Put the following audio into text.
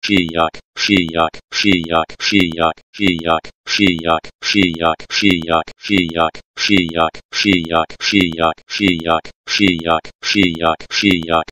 Shiyak, Shiyak, Shiyak, Shiyak, Shiyak, Shiyak, Shiyak, Shiyak, Shiyak, Shiyak, Shiyak, Shiyak, Shiyak, Shiyak, Shiyak, Shiyak,